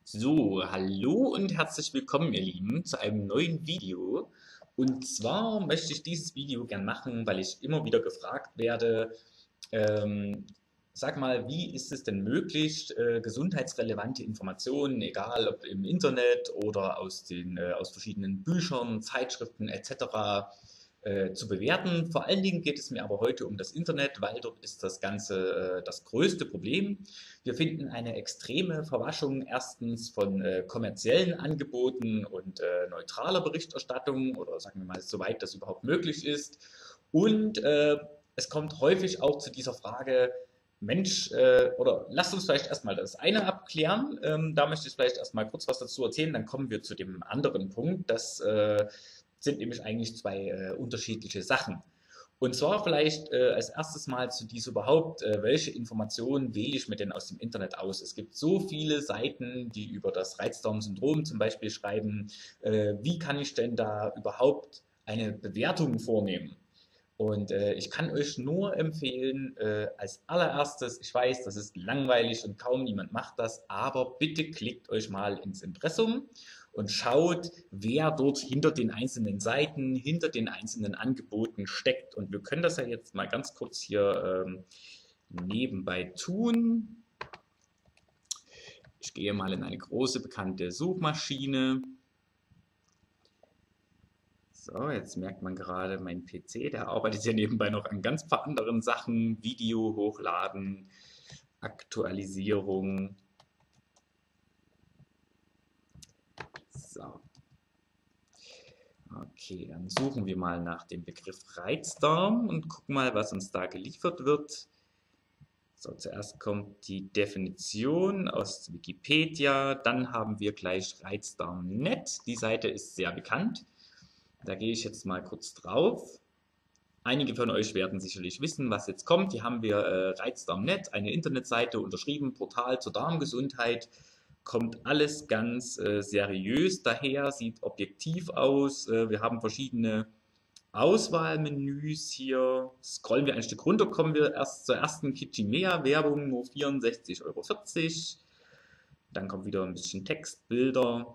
So, hallo und herzlich willkommen, ihr Lieben, zu einem neuen Video. Und zwar möchte ich dieses Video gern machen, weil ich immer wieder gefragt werde, ähm, sag mal, wie ist es denn möglich, gesundheitsrelevante Informationen, egal ob im Internet oder aus verschiedenen Büchern, Zeitschriften etc., zu bewerten. Vor allen Dingen geht es mir aber heute um das Internet, weil dort ist das Ganze das größte Problem. Wir finden eine extreme Verwaschung erstens von kommerziellen Angeboten und neutraler Berichterstattung oder sagen wir mal, soweit das überhaupt möglich ist. Und es kommt häufig auch zu dieser Frage, Mensch, oder lasst uns vielleicht erstmal das eine abklären. Da möchte ich vielleicht erstmal kurz was dazu erzählen, dann kommen wir zu dem anderen Punkt. Das sind nämlich eigentlich zwei unterschiedliche Sachen. Und zwar vielleicht als erstes mal zu dies überhaupt, welche Informationen wähle ich mir denn aus dem Internet aus? Es gibt so viele Seiten, die über das Reizdarmsyndrom zum Beispiel schreiben. Wie kann ich denn da überhaupt eine Bewertung vornehmen? Und ich kann euch nur empfehlen, als allererstes, ich weiß, das ist langweilig und kaum jemand macht das, aber bitte klickt euch mal ins Impressum und schaut, wer dort hinter den einzelnen Seiten, hinter den einzelnen Angeboten steckt. Und wir können das ja jetzt mal ganz kurz hier nebenbei tun. Ich gehe mal in eine große bekannte Suchmaschine. So, jetzt merkt man gerade, mein PC, der arbeitet ja nebenbei noch an ganz paar anderen Sachen. Video hochladen, Aktualisierung. So, okay, dann suchen wir mal nach dem Begriff Reizdarm und gucken mal, was uns da geliefert wird. So, zuerst kommt die Definition aus Wikipedia, dann haben wir gleich Reizdarm.net. Die Seite ist sehr bekannt. Da gehe ich jetzt mal kurz drauf. Einige von euch werden sicherlich wissen, was jetzt kommt. Hier haben wir Reizdarm.net, eine Internetseite, unterschrieben, Portal zur Darmgesundheit. Kommt alles ganz seriös daher, sieht objektiv aus. Wir haben verschiedene Auswahlmenüs hier. Scrollen wir ein Stück runter, kommen wir erst zur ersten Kitschimea-Werbung, nur 64,40 €. Dann kommt wieder ein bisschen Text, Bilder,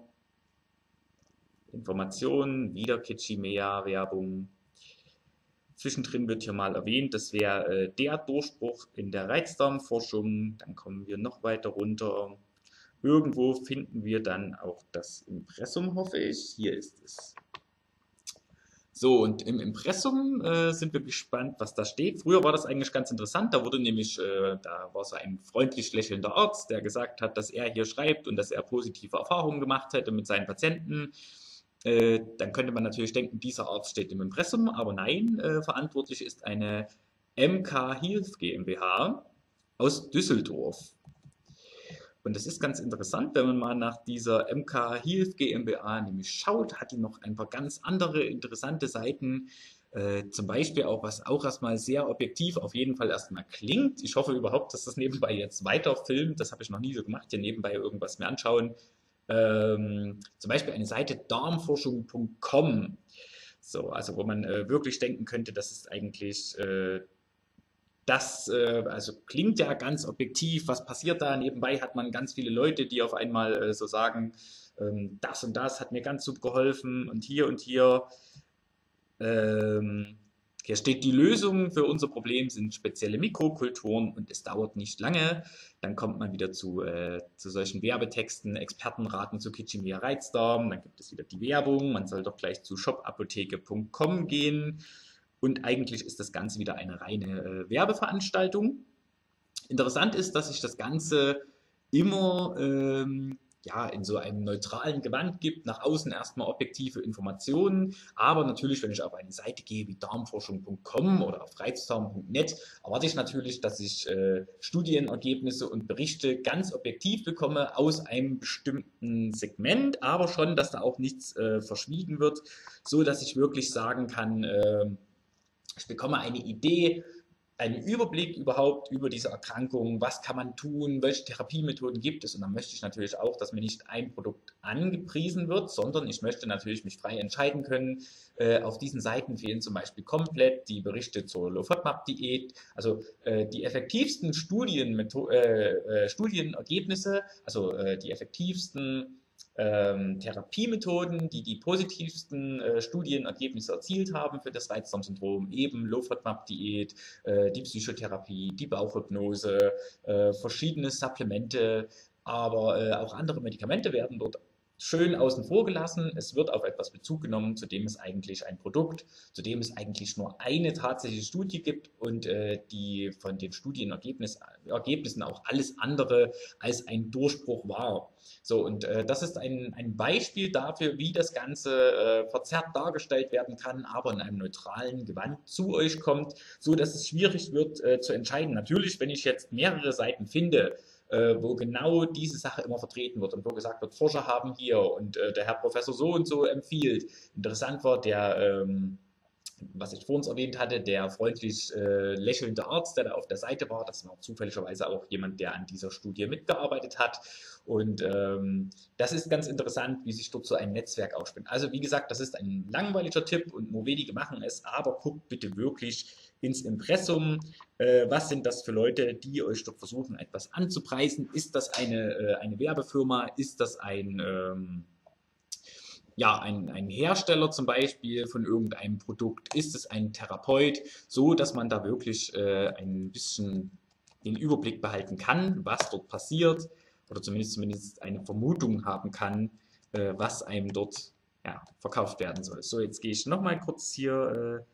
Informationen, wieder Kitschimea-Werbung. Zwischendrin wird hier mal erwähnt, das wäre der Durchbruch in der Reizdarmforschung. Dann kommen wir noch weiter runter. Irgendwo finden wir dann auch das Impressum, hoffe ich. Hier ist es. So, und im Impressum sind wir gespannt, was da steht. Früher war das eigentlich ganz interessant. Da wurde nämlich, da war so ein freundlich lächelnder Arzt, der gesagt hat, dass er hier schreibt und dass er positive Erfahrungen gemacht hätte mit seinen Patienten. Dann könnte man natürlich denken, dieser Arzt steht im Impressum, aber nein, verantwortlich ist eine MK Health GmbH aus Düsseldorf. Und das ist ganz interessant, wenn man mal nach dieser MK Health GmbH nämlich schaut, hat die noch ein paar ganz andere interessante Seiten. Zum Beispiel auch, was auch erstmal sehr objektiv auf jeden Fall erstmal klingt. Ich hoffe überhaupt, dass das nebenbei jetzt weiter filmt. Das habe ich noch nie so gemacht, hier nebenbei irgendwas mir anschauen. Zum Beispiel eine Seite darmforschung.com. So, also wo man wirklich denken könnte, das ist eigentlich das also klingt ja ganz objektiv, was passiert da? Nebenbei hat man ganz viele Leute, die auf einmal so sagen, das und das hat mir ganz super geholfen und hier und hier. Ähm, Hier steht, die Lösung für unser Problem sind spezielle Mikrokulturen und es dauert nicht lange. Dann kommt man wieder zu solchen Werbetexten, Experten raten zu Kitschimea Reizdarm, dann gibt es wieder die Werbung, man soll doch gleich zu shopapotheke.com gehen. Und eigentlich ist das Ganze wieder eine reine Werbeveranstaltung. Interessant ist, dass sich das Ganze immer ja, in so einem neutralen Gewand gibt, nach außen erstmal objektive Informationen, aber natürlich, wenn ich auf eine Seite gehe wie darmforschung.com oder auf reizdarm.net, erwarte ich natürlich, dass ich Studienergebnisse und Berichte ganz objektiv bekomme aus einem bestimmten Segment, aber schon, dass da auch nichts verschwiegen wird, so dass ich wirklich sagen kann, ich bekomme eine Idee, einen Überblick überhaupt über diese Erkrankung, was kann man tun, welche Therapiemethoden gibt es. Und dann möchte ich natürlich auch, dass mir nicht ein Produkt angepriesen wird, sondern ich möchte natürlich mich frei entscheiden können. Auf diesen Seiten fehlen zum Beispiel komplett die Berichte zur Low-FODMAP-Diät, also die effektivsten Studienergebnisse, also die effektivsten Therapiemethoden, die die positivsten Studienergebnisse erzielt haben für das Reizdarmsyndrom, eben Low-FODMAP-Diät, die Psychotherapie, die Bauchhypnose, verschiedene Supplemente, aber auch andere Medikamente werden dort schön außen vor gelassen. Es wird auf etwas Bezug genommen, zu dem es eigentlich ein Produkt, zu dem es eigentlich nur eine tatsächliche Studie gibt und die von den Studienergebnissen auch alles andere als ein Durchbruch war. So, und das ist ein Beispiel dafür, wie das Ganze verzerrt dargestellt werden kann, aber in einem neutralen Gewand zu euch kommt, so dass es schwierig wird zu entscheiden. Natürlich, wenn ich jetzt mehrere Seiten finde, wo genau diese Sache immer vertreten wird und wo gesagt wird, Forscher haben hier und der Herr Professor so und so empfiehlt. Interessant war was ich vor uns erwähnt hatte, der freundlich lächelnde Arzt, der da auf der Seite war. Das war zufälligerweise auch jemand, der an dieser Studie mitgearbeitet hat. Und das ist ganz interessant, wie sich dort so ein Netzwerk aufspinnt. Also wie gesagt, das ist ein langweiliger Tipp und nur wenige machen es, aber guckt bitte wirklich ins Impressum. Was sind das für Leute, die euch dort versuchen, etwas anzupreisen? Ist das eine Werbefirma? Ist das ja, ein Hersteller zum Beispiel von irgendeinem Produkt? Ist es ein Therapeut? So, dass man da wirklich ein bisschen den Überblick behalten kann, was dort passiert oder zumindest eine Vermutung haben kann, was einem dort ja, verkauft werden soll. So, jetzt gehe ich nochmal kurz hier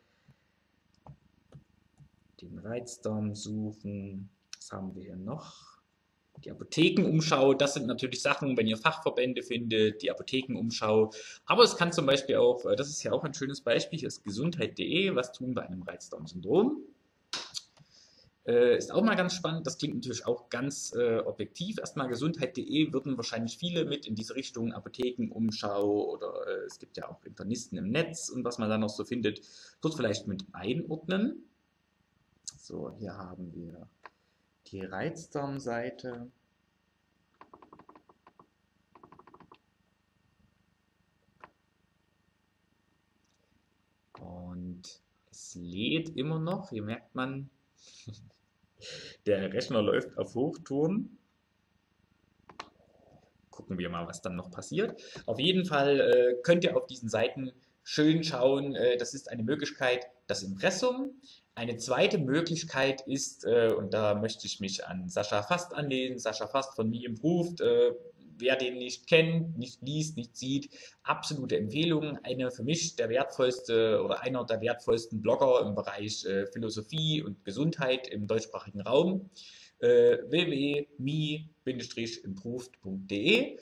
den Reizdarm suchen. Was haben wir hier noch? Die Apothekenumschau, das sind natürlich Sachen, wenn ihr Fachverbände findet, die Apothekenumschau. Aber es kann zum Beispiel auch, das ist ja auch ein schönes Beispiel, hier ist gesundheit.de, was tun bei einem Reizdarmsyndrom. Ist auch mal ganz spannend, das klingt natürlich auch ganz objektiv. Erstmal gesundheit.de würden wahrscheinlich viele mit in diese Richtung Apothekenumschau oder es gibt ja auch Internisten im Netz und was man da noch so findet, dort vielleicht mit einordnen. So, hier haben wir die Reizdarmseite. Und es lädt immer noch, hier merkt man, der Rechner läuft auf Hochtouren. Gucken wir mal, was dann noch passiert. Auf jeden Fall könnt ihr auf diesen Seiten schön schauen, das ist eine Möglichkeit, das Impressum. Eine zweite Möglichkeit ist, und da möchte ich mich an Sascha Fast anlehnen, Sascha Fast von Me Improved, wer den nicht kennt, nicht liest, nicht sieht, absolute Empfehlung. Eine für mich der wertvollste oder einer der wertvollsten Blogger im Bereich Philosophie und Gesundheit im deutschsprachigen Raum. www.me-improved.de.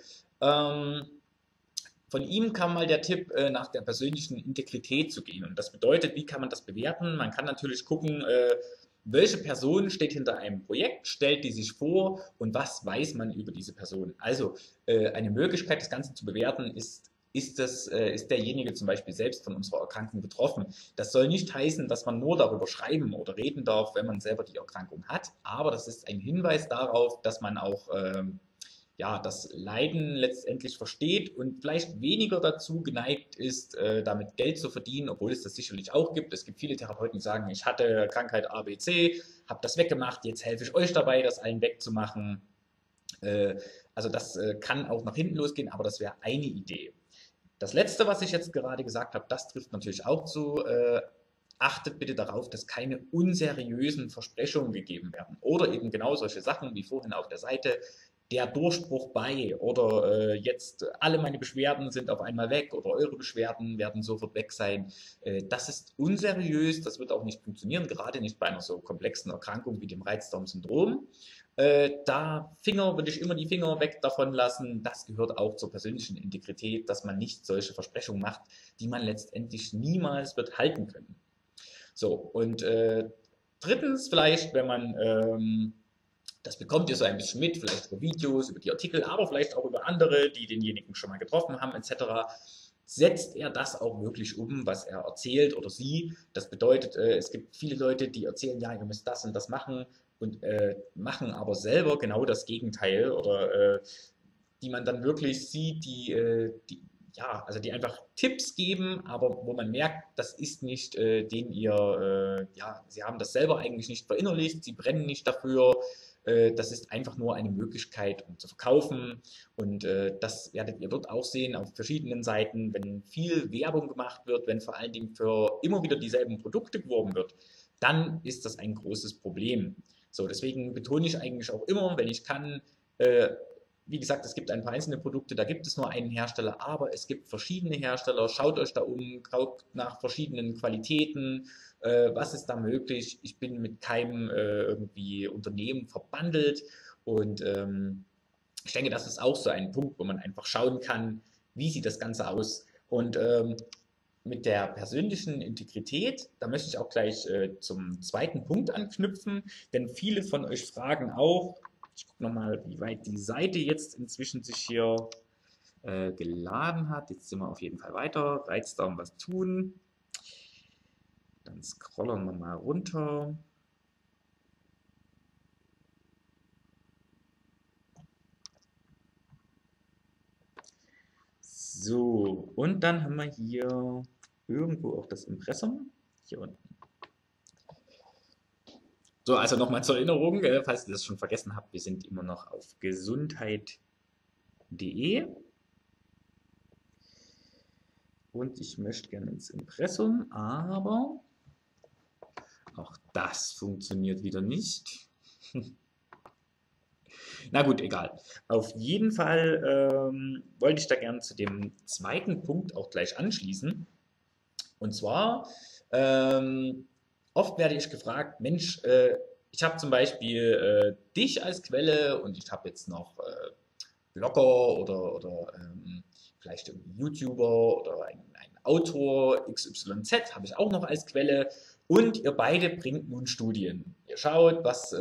Von ihm kam mal der Tipp, nach der persönlichen Integrität zu gehen. Und das bedeutet, wie kann man das bewerten? Man kann natürlich gucken, welche Person steht hinter einem Projekt, stellt die sich vor und was weiß man über diese Person. Also eine Möglichkeit, das Ganze zu bewerten, ist derjenige zum Beispiel selbst von unserer Erkrankung betroffen. Das soll nicht heißen, dass man nur darüber schreiben oder reden darf, wenn man selber die Erkrankung hat, aber das ist ein Hinweis darauf, dass man auch ja, das Leiden letztendlich versteht und vielleicht weniger dazu geneigt ist, damit Geld zu verdienen, obwohl es das sicherlich auch gibt. Es gibt viele Therapeuten, die sagen, ich hatte Krankheit A, B, C, habe das weggemacht, jetzt helfe ich euch dabei, das allen wegzumachen. Also das kann auch nach hinten losgehen, aber das wäre eine Idee. Das Letzte, was ich jetzt gerade gesagt habe, das trifft natürlich auch zu. Achtet bitte darauf, dass keine unseriösen Versprechungen gegeben werden. Oder eben genau solche Sachen wie vorhin auf der Seite, der Durchbruch bei oder jetzt alle meine Beschwerden sind auf einmal weg oder eure Beschwerden werden sofort weg sein. Das ist unseriös, das wird auch nicht funktionieren, gerade nicht bei einer so komplexen Erkrankung wie dem Reizdarmsyndrom. Da würde ich immer die Finger weg davon lassen. Das gehört auch zur persönlichen Integrität, dass man nicht solche Versprechungen macht, die man letztendlich niemals wird halten können. So, und drittens vielleicht, wenn man, das bekommt ihr so ein bisschen mit, vielleicht über Videos, über die Artikel, aber vielleicht auch über andere, die denjenigen schon mal getroffen haben, etc. setzt er das auch wirklich um, was er erzählt oder sie. Das bedeutet, es gibt viele Leute, die erzählen, ja, ihr müsst das und das machen und machen aber selber genau das Gegenteil oder die man dann wirklich sieht, ja, also die einfach Tipps geben, aber wo man merkt, das ist nicht ja, sie haben das selber eigentlich nicht verinnerlicht, sie brennen nicht dafür. Das ist einfach nur eine Möglichkeit, um zu verkaufen. Und das werdet ihr dort auch sehen auf verschiedenen Seiten, wenn viel Werbung gemacht wird, wenn vor allen Dingen für immer wieder dieselben Produkte geworben wird, dann ist das ein großes Problem. So, deswegen betone ich eigentlich auch immer, wenn ich kann, äh, wie gesagt, es gibt ein paar einzelne Produkte, da gibt es nur einen Hersteller, aber es gibt verschiedene Hersteller. Schaut euch da um, schaut nach verschiedenen Qualitäten, was ist da möglich. Ich bin mit keinem irgendwie Unternehmen verbandelt und ich denke, das ist auch so ein Punkt, wo man einfach schauen kann, wie sieht das Ganze aus. Und mit der persönlichen Integrität, da möchte ich auch gleich zum zweiten Punkt anknüpfen, denn viele von euch fragen auch, ich gucke nochmal, wie weit die Seite jetzt inzwischen sich hier geladen hat. Jetzt sind wir auf jeden Fall weiter. Reizdarm was tun. Dann scrollen wir mal runter. So, und dann haben wir hier irgendwo auch das Impressum. Hier unten. So, also nochmal zur Erinnerung, falls ihr das schon vergessen habt, wir sind immer noch auf gesundheit.de und ich möchte gerne ins Impressum, aber auch das funktioniert wieder nicht. Na gut, egal. Auf jeden Fall wollte ich da gerne zu dem zweiten Punkt auch gleich anschließen. Und zwar, oft werde ich gefragt, Mensch, ich habe zum Beispiel dich als Quelle und ich habe jetzt noch Blogger oder vielleicht irgendwie YouTuber oder ein Autor XYZ habe ich auch noch als Quelle und ihr beide bringt nun Studien. Ihr schaut,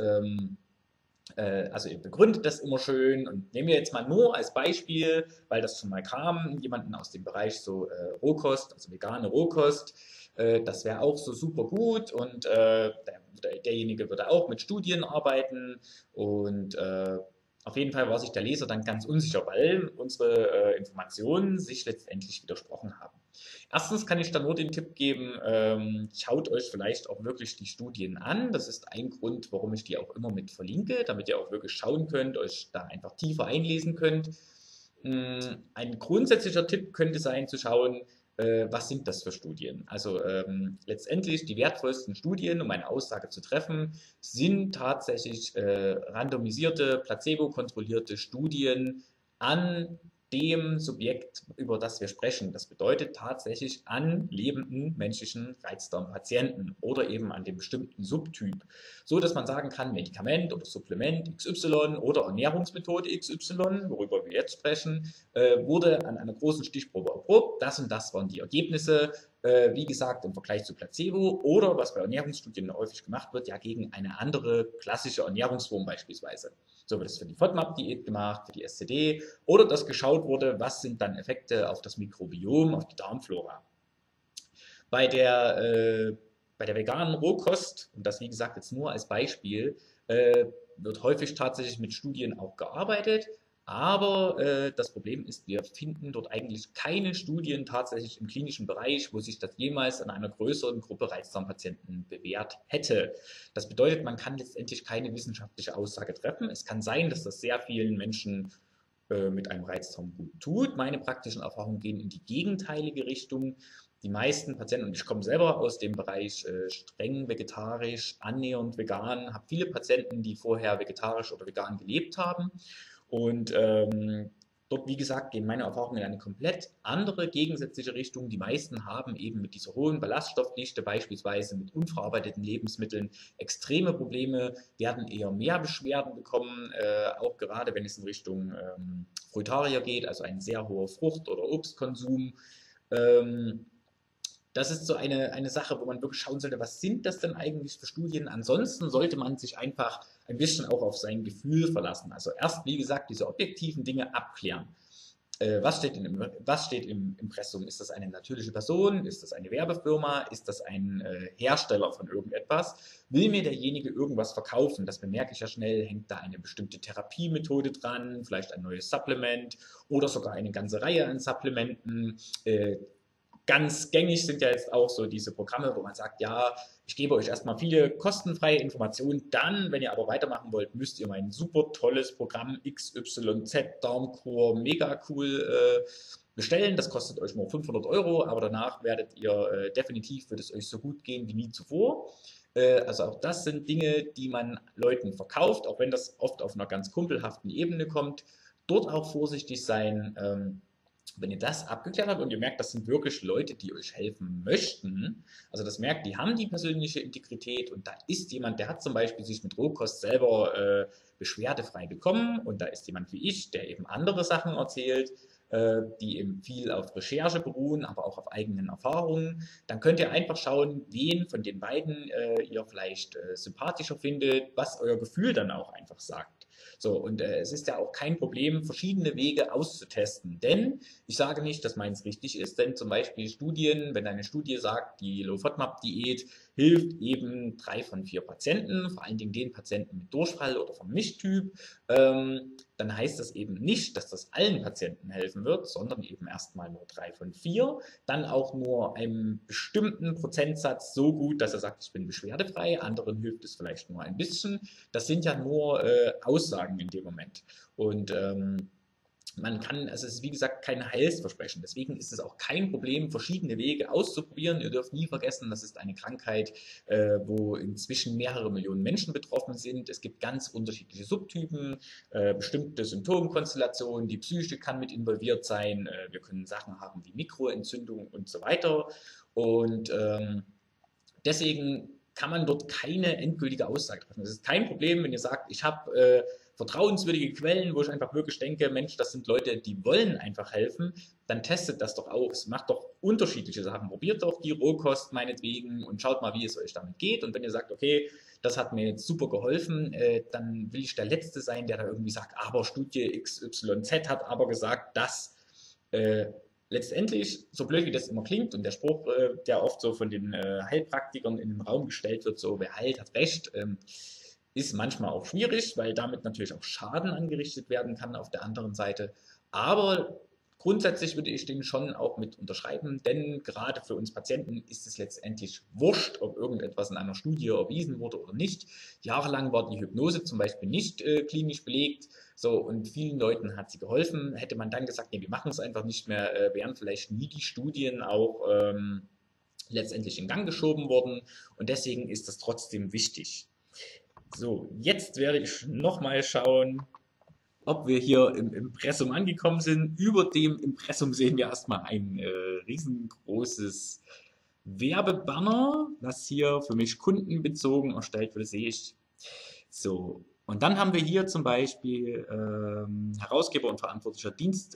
also ihr begründet das immer schön und nehmen wir jetzt mal nur als Beispiel, weil das schon mal kam, jemanden aus dem Bereich so Rohkost, also vegane Rohkost, das wäre auch so super gut und derjenige würde auch mit Studien arbeiten und auf jeden Fall war sich der Leser dann ganz unsicher, weil unsere Informationen sich letztendlich widersprochen haben. Erstens kann ich da nur den Tipp geben, schaut euch vielleicht auch wirklich die Studien an. Das ist ein Grund, warum ich die auch immer mit verlinke, damit ihr auch wirklich schauen könnt, euch da einfach tiefer einlesen könnt. Ein grundsätzlicher Tipp könnte sein, zu schauen, was sind das für Studien? Also letztendlich die wertvollsten Studien, um eine Aussage zu treffen, sind tatsächlich randomisierte, placebo-kontrollierte Studien an dem Subjekt, über das wir sprechen. Das bedeutet tatsächlich an lebenden menschlichen Reizdarmpatienten oder eben an dem bestimmten Subtyp. So dass man sagen kann, Medikament oder Supplement XY oder Ernährungsmethode XY, worüber wir jetzt sprechen, wurde an einer großen Stichprobe erprobt. Das und das waren die Ergebnisse. Wie gesagt, im Vergleich zu Placebo oder, was bei Ernährungsstudien häufig gemacht wird, ja gegen eine andere klassische Ernährungsform beispielsweise. So wird es für die FODMAP-Diät gemacht, für die SCD oder dass geschaut wurde, was sind dann Effekte auf das Mikrobiom, auf die Darmflora. Bei bei der veganen Rohkost, und das wie gesagt jetzt nur als Beispiel, wird häufig tatsächlich mit Studien auch gearbeitet, aber das Problem ist, wir finden dort eigentlich keine Studien tatsächlich im klinischen Bereich, wo sich das jemals an einer größeren Gruppe Reizdarmpatienten bewährt hätte. Das bedeutet, man kann letztendlich keine wissenschaftliche Aussage treffen. Es kann sein, dass das sehr vielen Menschen mit einem Reizdarm gut tut. Meine praktischen Erfahrungen gehen in die gegenteilige Richtung. Die meisten Patienten, und ich komme selber aus dem Bereich streng vegetarisch, annähernd vegan, habe viele Patienten, die vorher vegetarisch oder vegan gelebt haben. Und dort, wie gesagt, gehen meine Erfahrungen in eine komplett andere, gegensätzliche Richtung. Die meisten haben eben mit dieser hohen Ballaststoffdichte, beispielsweise mit unverarbeiteten Lebensmitteln, extreme Probleme, werden eher mehr Beschwerden bekommen, auch gerade wenn es in Richtung Frutarier geht, also ein sehr hoher Frucht- oder Obstkonsum. Das ist so eine Sache, wo man wirklich schauen sollte, was sind das denn eigentlich für Studien? Ansonsten sollte man sich einfach ein bisschen auch auf sein Gefühl verlassen. Also erst, wie gesagt, diese objektiven Dinge abklären. was steht im Impressum? Ist das eine natürliche Person? Ist das eine Werbefirma? Ist das ein Hersteller von irgendetwas? Will mir derjenige irgendwas verkaufen? Das bemerke ich ja schnell. Hängt da eine bestimmte Therapiemethode dran? Vielleicht ein neues Supplement oder sogar eine ganze Reihe an Supplementen? Ganz gängig sind ja jetzt auch so diese Programme, wo man sagt, ja, ich gebe euch erstmal viele kostenfreie Informationen, dann, wenn ihr aber weitermachen wollt, müsst ihr mein super tolles Programm XYZ Darmkur mega cool bestellen. Das kostet euch nur 500 Euro, aber danach werdet ihr definitiv, wird es euch so gut gehen wie nie zuvor. Also auch das sind Dinge, die man Leuten verkauft, auch wenn das oft auf einer ganz kumpelhaften Ebene kommt. Dort auch vorsichtig sein. Wenn ihr das abgeklärt habt und ihr merkt, das sind wirklich Leute, die euch helfen möchten, also das merkt, die haben die persönliche Integrität und da ist jemand, der hat zum Beispiel sich mit Rohkost selber beschwerdefrei bekommen und da ist jemand wie ich, der eben andere Sachen erzählt, die eben viel auf Recherche beruhen, aber auch auf eigenen Erfahrungen, dann könnt ihr einfach schauen, wen von den beiden ihr vielleicht sympathischer findet, was euer Gefühl dann auch einfach sagt. So, und es ist ja auch kein Problem, verschiedene Wege auszutesten. Denn ich sage nicht, dass meins richtig ist, denn zum Beispiel Studien, wenn eine Studie sagt, die Low-FODMAP-Diät hilft eben 3 von 4 Patienten, vor allen Dingen den Patienten mit Durchfall oder vom Mischtyp, dann heißt das eben nicht, dass das allen Patienten helfen wird, sondern eben erstmal nur 3 von 4, dann auch nur einem bestimmten Prozentsatz so gut, dass er sagt, ich bin beschwerdefrei, anderen hilft es vielleicht nur ein bisschen. Das sind ja nur Aussagen in dem Moment. Und man kann, also es ist wie gesagt kein Heilsversprechen, deswegen ist es auch kein Problem, verschiedene Wege auszuprobieren. Ihr dürft nie vergessen, das ist eine Krankheit, wo inzwischen mehrere Millionen Menschen betroffen sind. Es gibt ganz unterschiedliche Subtypen, bestimmte Symptomkonstellationen, die Psyche kann mit involviert sein, wir können Sachen haben wie Mikroentzündungen und so weiter. Und deswegen kann man dort keine endgültige Aussage treffen. Es ist kein Problem, wenn ihr sagt, ich habe vertrauenswürdige Quellen, wo ich einfach wirklich denke, Mensch, das sind Leute, die wollen einfach helfen, dann testet das doch aus. Macht doch unterschiedliche Sachen. Probiert doch die Rohkost meinetwegen und schaut mal, wie es euch damit geht. Und wenn ihr sagt, okay, das hat mir jetzt super geholfen, dann will ich der Letzte sein, der da irgendwie sagt, aber Studie XYZ hat aber gesagt, dass letztendlich, so blöd wie das immer klingt und der Spruch, der oft so von den Heilpraktikern in den Raum gestellt wird, so wer heilt, hat recht, ist manchmal auch schwierig, weil damit natürlich auch Schaden angerichtet werden kann auf der anderen Seite. Aber grundsätzlich würde ich den schon auch mit unterschreiben, denn gerade für uns Patienten ist es letztendlich wurscht, ob irgendetwas in einer Studie erwiesen wurde oder nicht. Jahrelang war die Hypnose zum Beispiel nicht klinisch belegt. So, und vielen Leuten hat sie geholfen. Hätte man dann gesagt, nee, wir machen es einfach nicht mehr, wären vielleicht nie die Studien auch letztendlich in Gang geschoben worden. Und deswegen ist das trotzdem wichtig. So, jetzt werde ich nochmal schauen, ob wir hier im Impressum angekommen sind. Über dem Impressum sehen wir erstmal ein riesengroßes Werbebanner, das hier für mich kundenbezogen erstellt wurde, sehe ich. So, und dann haben wir hier zum Beispiel Herausgeber und verantwortlicher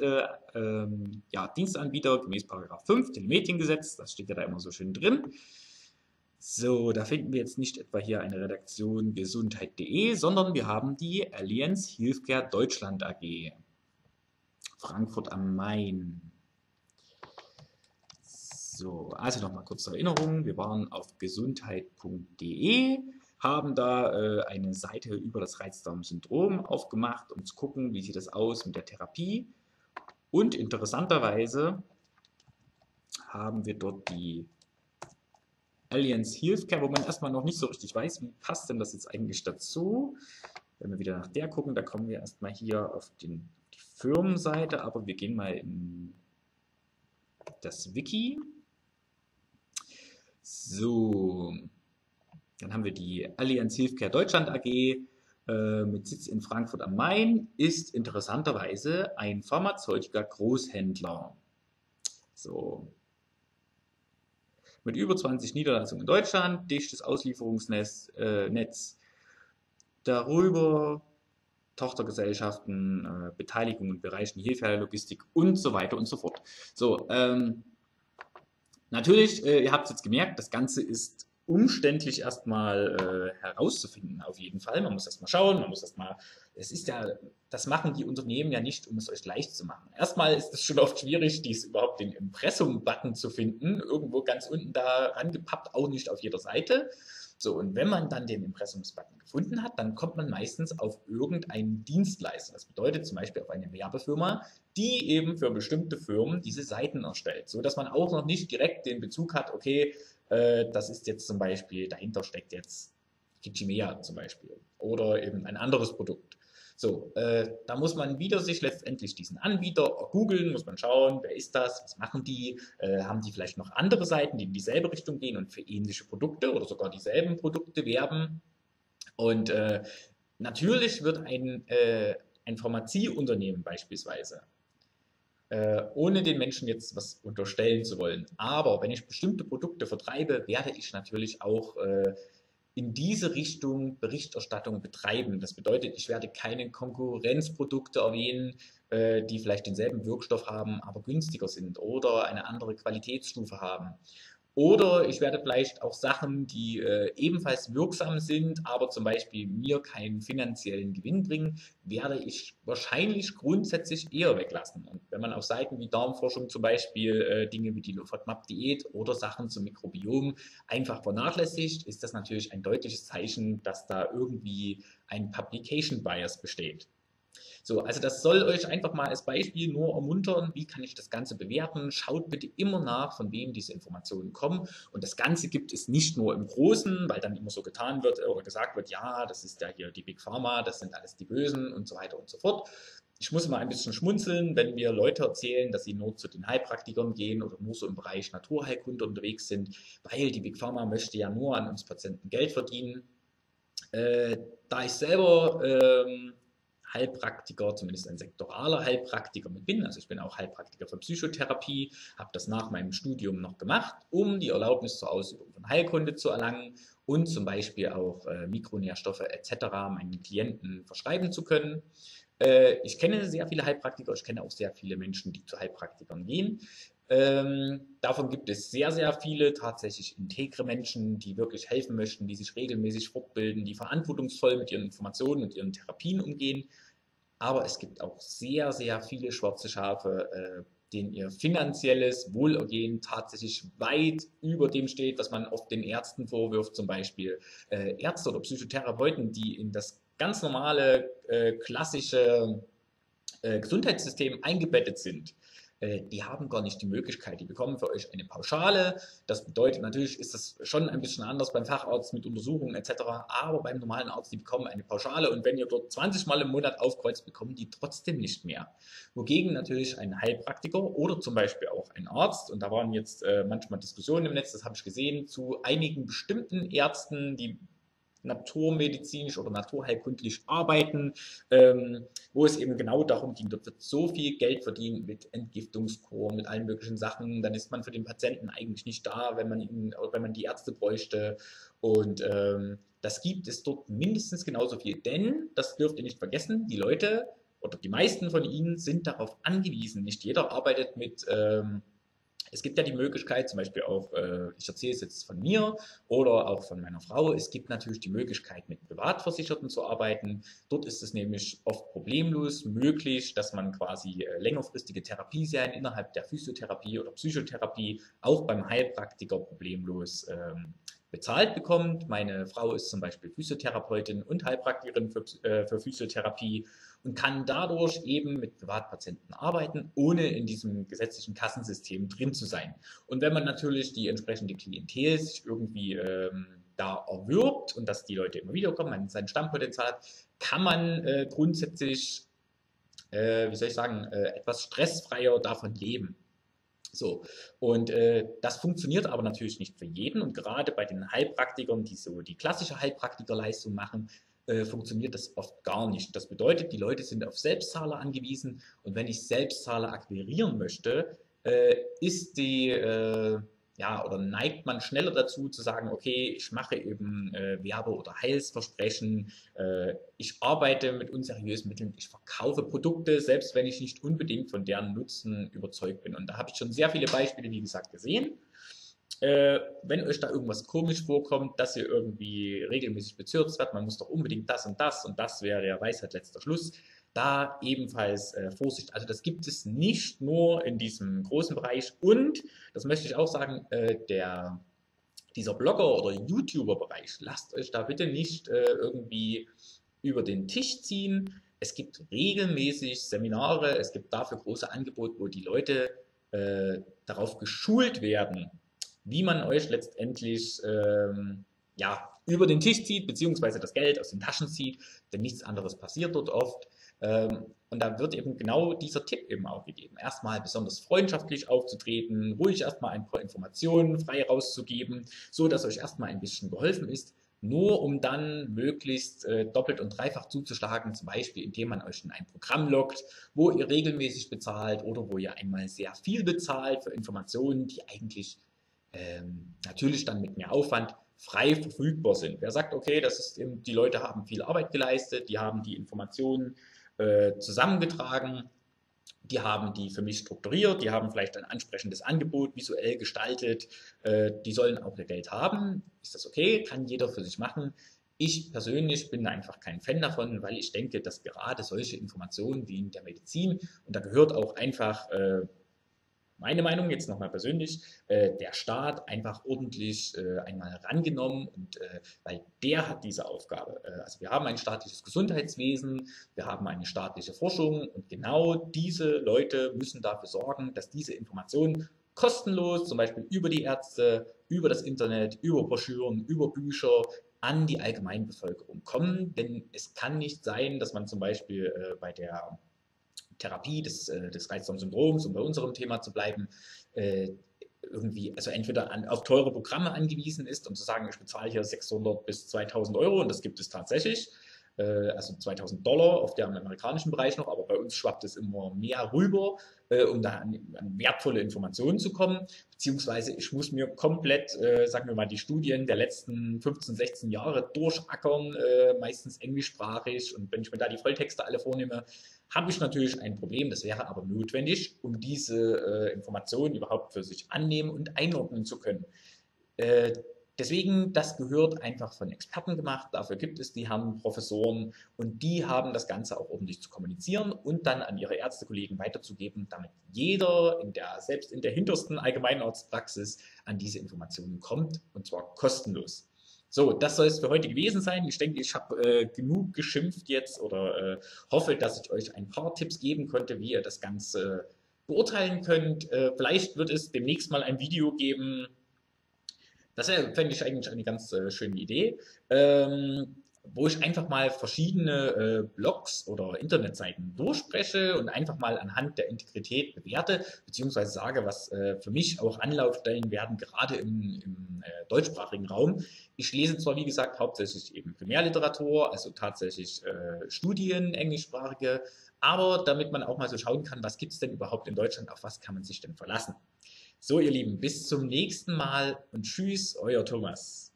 Dienstanbieter gemäß § 5 Telemediengesetz, das steht ja da immer so schön drin. So, da finden wir jetzt nicht etwa hier eine Redaktion gesundheit.de, sondern wir haben die Allianz Healthcare Deutschland AG, Frankfurt am Main. So, also nochmal kurz zur Erinnerung, wir waren auf gesundheit.de, haben da eine Seite über das Reizdarmsyndrom aufgemacht, um zu gucken, wie sieht das aus mit der Therapie. Und interessanterweise haben wir dort die Allianz Healthcare, wo man erstmal noch nicht so richtig weiß, wie passt denn das jetzt eigentlich dazu. Wenn wir wieder nach der gucken, da kommen wir erstmal hier auf die Firmenseite, aber wir gehen mal in das Wiki. So, dann haben wir die Allianz Healthcare Deutschland AG mit Sitz in Frankfurt am Main, ist interessanterweise ein pharmazeutischer Großhändler. So. Mit über 20 Niederlassungen in Deutschland, dichtes Auslieferungsnetz, darüber Tochtergesellschaften, Beteiligung in Bereichen Hilfe, und so weiter und so fort. So, natürlich, ihr habt es jetzt gemerkt, das Ganze ist umständlich erstmal herauszufinden, auf jeden Fall. Man muss erstmal schauen, man muss erstmal, es ist ja, das machen die Unternehmen ja nicht, um es euch leicht zu machen. Erstmal ist es schon oft schwierig, überhaupt den Impressum-Button zu finden, irgendwo ganz unten da rangepappt, auch nicht auf jeder Seite. So, und wenn man dann den Impressumsbutton gefunden hat, dann kommt man meistens auf irgendeinen Dienstleister. Das bedeutet zum Beispiel auf eine Werbefirma, die eben für bestimmte Firmen diese Seiten erstellt, so dass man auch noch nicht direkt den Bezug hat, okay, das ist jetzt zum Beispiel, dahinter steckt jetzt Kichimea zum Beispiel oder eben ein anderes Produkt. So, da muss man wieder sich letztendlich diesen Anbieter googeln, muss man schauen, wer ist das, was machen die, haben die vielleicht noch andere Seiten, die in dieselbe Richtung gehen und für ähnliche Produkte oder sogar dieselben Produkte werben. Und natürlich wird ein Pharmazieunternehmen beispielsweise, ohne den Menschen jetzt was unterstellen zu wollen, aber wenn ich bestimmte Produkte vertreibe, werde ich natürlich auch in diese Richtung Berichterstattung betreiben. Das bedeutet, ich werde keine Konkurrenzprodukte erwähnen, die vielleicht denselben Wirkstoff haben, aber günstiger sind oder eine andere Qualitätsstufe haben. Oder ich werde vielleicht auch Sachen, die ebenfalls wirksam sind, aber zum Beispiel mir keinen finanziellen Gewinn bringen, werde ich wahrscheinlich grundsätzlich eher weglassen. Und wenn man auf Seiten wie Darmforschung zum Beispiel Dinge wie die Low-FODMAP-Diät oder Sachen zum Mikrobiom einfach vernachlässigt, ist das natürlich ein deutliches Zeichen, dass da irgendwie ein Publication Bias besteht. So, also das soll euch einfach mal als Beispiel nur ermuntern, wie kann ich das Ganze bewerten. Schaut bitte immer nach, von wem diese Informationen kommen. Und das Ganze gibt es nicht nur im Großen, weil dann immer so getan wird oder gesagt wird, ja, das ist ja hier die Big Pharma, das sind alles die Bösen und so weiter und so fort. Ich muss mal ein bisschen schmunzeln, wenn mir Leute erzählen, dass sie nur zu den Heilpraktikern gehen oder nur so im Bereich Naturheilkunde unterwegs sind, weil die Big Pharma möchte ja nur an uns Patienten Geld verdienen. Da ich selber Heilpraktiker, zumindest ein sektoraler Heilpraktiker mit bin. Also ich bin auch Heilpraktiker für Psychotherapie, habe das nach meinem Studium noch gemacht, um die Erlaubnis zur Ausübung von Heilkunde zu erlangen und zum Beispiel auch Mikronährstoffe etc. meinen Klienten verschreiben zu können. Ich kenne sehr viele Heilpraktiker, ich kenne auch sehr viele Menschen, die zu Heilpraktikern gehen. Davon gibt es sehr, sehr viele tatsächlich integre Menschen, die wirklich helfen möchten, die sich regelmäßig fortbilden, die verantwortungsvoll mit ihren Informationen und ihren Therapien umgehen. Aber es gibt auch sehr, sehr viele schwarze Schafe, denen ihr finanzielles Wohlergehen tatsächlich weit über dem steht, was man oft den Ärzten vorwirft, zum Beispiel Ärzte oder Psychotherapeuten, die in das ganz normale, klassische Gesundheitssystem eingebettet sind. Die haben gar nicht die Möglichkeit, die bekommen für euch eine Pauschale. Das bedeutet, natürlich ist das schon ein bisschen anders beim Facharzt mit Untersuchungen etc., aber beim normalen Arzt, die bekommen eine Pauschale und wenn ihr dort 20 Mal im Monat aufkreuzt, bekommen die trotzdem nicht mehr. Wogegen natürlich ein Heilpraktiker oder zum Beispiel auch ein Arzt, und da waren jetzt manchmal Diskussionen im Netz, das habe ich gesehen, zu einigen bestimmten Ärzten, die naturmedizinisch oder naturheilkundlich arbeiten, wo es eben genau darum ging, dort wird so viel Geld verdient mit Entgiftungskur, mit allen möglichen Sachen, dann ist man für den Patienten eigentlich nicht da, wenn man die Ärzte bräuchte und das gibt es dort mindestens genauso viel, denn, das dürft ihr nicht vergessen, die Leute oder die meisten von ihnen sind darauf angewiesen, nicht jeder arbeitet mit es gibt ja die Möglichkeit, zum Beispiel auch, ich erzähle es jetzt von mir oder auch von meiner Frau, es gibt natürlich die Möglichkeit, mit Privatversicherten zu arbeiten. Dort ist es nämlich oft problemlos möglich, dass man quasi längerfristige Therapieserien innerhalb der Physiotherapie oder Psychotherapie auch beim Heilpraktiker problemlos bezahlt bekommt. Meine Frau ist zum Beispiel Physiotherapeutin und Heilpraktikerin für Physiotherapie und kann dadurch eben mit Privatpatienten arbeiten, ohne in diesem gesetzlichen Kassensystem drin zu sein. Und wenn man natürlich die entsprechende Klientel sich irgendwie da erwirbt und dass die Leute immer wieder kommen, man sein Stammpotenzial hat, kann man grundsätzlich, wie soll ich sagen, etwas stressfreier davon leben. So, und das funktioniert aber natürlich nicht für jeden und gerade bei den Heilpraktikern, die so die klassische Heilpraktikerleistung machen, funktioniert das oft gar nicht. Das bedeutet, die Leute sind auf Selbstzahler angewiesen und wenn ich Selbstzahler akquirieren möchte, ist ja, oder neigt man schneller dazu zu sagen, okay, ich mache eben Werbe- oder Heilsversprechen, ich arbeite mit unseriösen Mitteln, ich verkaufe Produkte, selbst wenn ich nicht unbedingt von deren Nutzen überzeugt bin. Und da habe ich schon sehr viele Beispiele, wie gesagt, gesehen. Wenn euch da irgendwas komisch vorkommt, dass ihr irgendwie regelmäßig bezirzt werdet, man muss doch unbedingt das und das wäre der Weisheit letzter Schluss, da ebenfalls Vorsicht. Also das gibt es nicht nur in diesem großen Bereich und, das möchte ich auch sagen, dieser Blogger- oder YouTuber-Bereich, lasst euch da bitte nicht irgendwie über den Tisch ziehen. Es gibt regelmäßig Seminare, es gibt dafür große Angebote, wo die Leute darauf geschult werden, wie man euch letztendlich ja, über den Tisch zieht, beziehungsweise das Geld aus den Taschen zieht, denn nichts anderes passiert dort oft. Und da wird eben genau dieser Tipp eben auch gegeben. Erstmal besonders freundschaftlich aufzutreten, ruhig erstmal ein paar Informationen frei rauszugeben, so dass euch erstmal ein bisschen geholfen ist, nur um dann möglichst doppelt und dreifach zuzuschlagen, zum Beispiel indem man euch in ein Programm lockt, wo ihr regelmäßig bezahlt oder wo ihr einmal sehr viel bezahlt für Informationen, die eigentlich natürlich dann mit mehr Aufwand frei verfügbar sind. Wer sagt, okay, das ist eben, die Leute haben viel Arbeit geleistet, die haben die Informationen zusammengetragen, die haben die für mich strukturiert, die haben vielleicht ein ansprechendes Angebot visuell gestaltet, die sollen auch ihr Geld haben. Ist das okay? Kann jeder für sich machen. Ich persönlich bin einfach kein Fan davon, weil ich denke, dass gerade solche Informationen wie in der Medizin, und da gehört auch einfach meine Meinung jetzt nochmal persönlich, der Staat einfach ordentlich einmal rangenommen und weil der hat diese Aufgabe. Also wir haben ein staatliches Gesundheitswesen, wir haben eine staatliche Forschung und genau diese Leute müssen dafür sorgen, dass diese Informationen kostenlos, zum Beispiel über die Ärzte, über das Internet, über Broschüren, über Bücher an die Allgemeinbevölkerung kommen. Denn es kann nicht sein, dass man zum Beispiel bei der Therapie des Reizdarmsyndroms, um bei unserem Thema zu bleiben, irgendwie, also entweder auf teure Programme angewiesen ist, um zu sagen, ich bezahle hier 600 bis 2000 Euro und das gibt es tatsächlich, also 2000 Dollar auf dem amerikanischen Bereich noch, aber bei uns schwappt es immer mehr rüber, um da an wertvolle Informationen zu kommen, beziehungsweise ich muss mir komplett, sagen wir mal, die Studien der letzten 15, 16 Jahre durchackern, meistens englischsprachig und wenn ich mir da die Volltexte alle vornehme, habe ich natürlich ein Problem, das wäre aber notwendig, um diese Informationen überhaupt für sich annehmen und einordnen zu können. Äh, Deswegen, das gehört einfach von Experten gemacht, dafür gibt es die Herren Professoren und die haben das Ganze auch ordentlich zu kommunizieren und dann an ihre Ärztekollegen weiterzugeben, damit jeder, selbst in der hintersten Allgemeinarztpraxis, an diese Informationen kommt und zwar kostenlos. So, das soll es für heute gewesen sein. Ich denke, ich habe genug geschimpft jetzt oder hoffe, dass ich euch ein paar Tipps geben konnte, wie ihr das Ganze beurteilen könnt. Vielleicht wird es demnächst mal ein Video geben, das fände ich eigentlich eine ganz schöne Idee, wo ich einfach mal verschiedene Blogs oder Internetseiten durchspreche und einfach mal anhand der Integrität bewerte, beziehungsweise sage, was für mich auch Anlaufstellen werden, gerade im deutschsprachigen Raum. Ich lese zwar, wie gesagt, hauptsächlich eben Primärliteratur, also tatsächlich Studien, englischsprachige, aber damit man auch mal so schauen kann, was gibt es denn überhaupt in Deutschland, auf was kann man sich denn verlassen. So, ihr Lieben, bis zum nächsten Mal und tschüss, euer Thomas.